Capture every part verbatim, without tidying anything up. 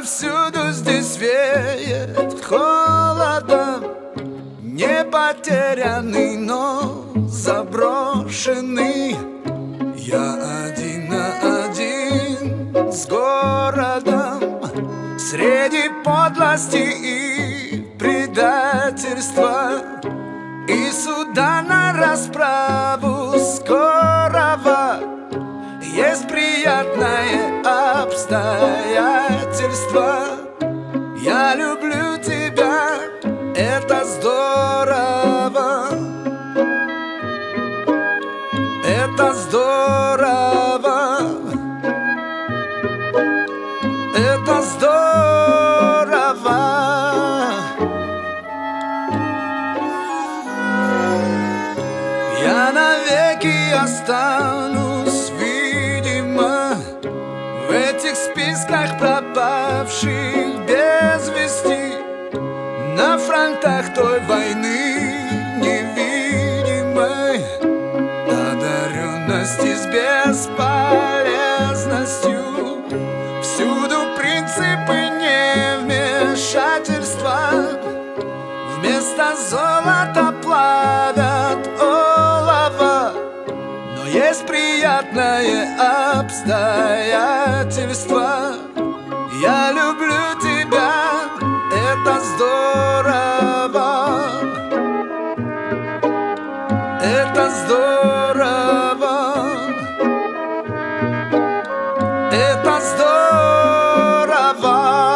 Повсюду здесь веет холодом, не потерянный, но заброшенный. Я один на один с городом, среди подлости и предательства, и суда на расправу скорого. Есть приятное обстоятельство. Я люблю тебя, это здорово. Это здорово. Это здорово. Я навеки останусь, видимо, в этих списках пропавших без вести, на фронтах той войны невидимой, одаренности с бесполезностью. Всюду принципы невмешательства, вместо золота плавят олово. Но есть приятное обстоятельство. Я люблю тебя, это здорово. Это здорово. Это здорово.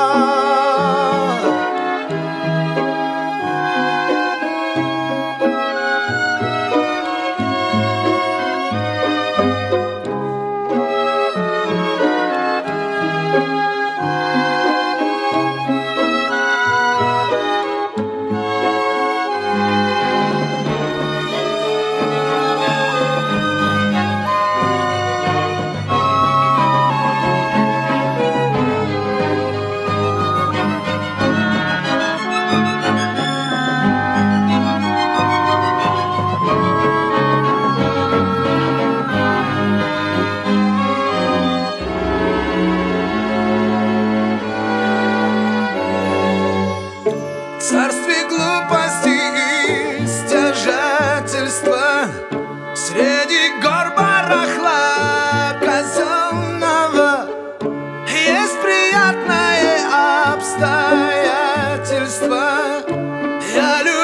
Царстве глупости и стяжательства, среди гор барахла казенного, есть приятное обстоятельство. Я люблю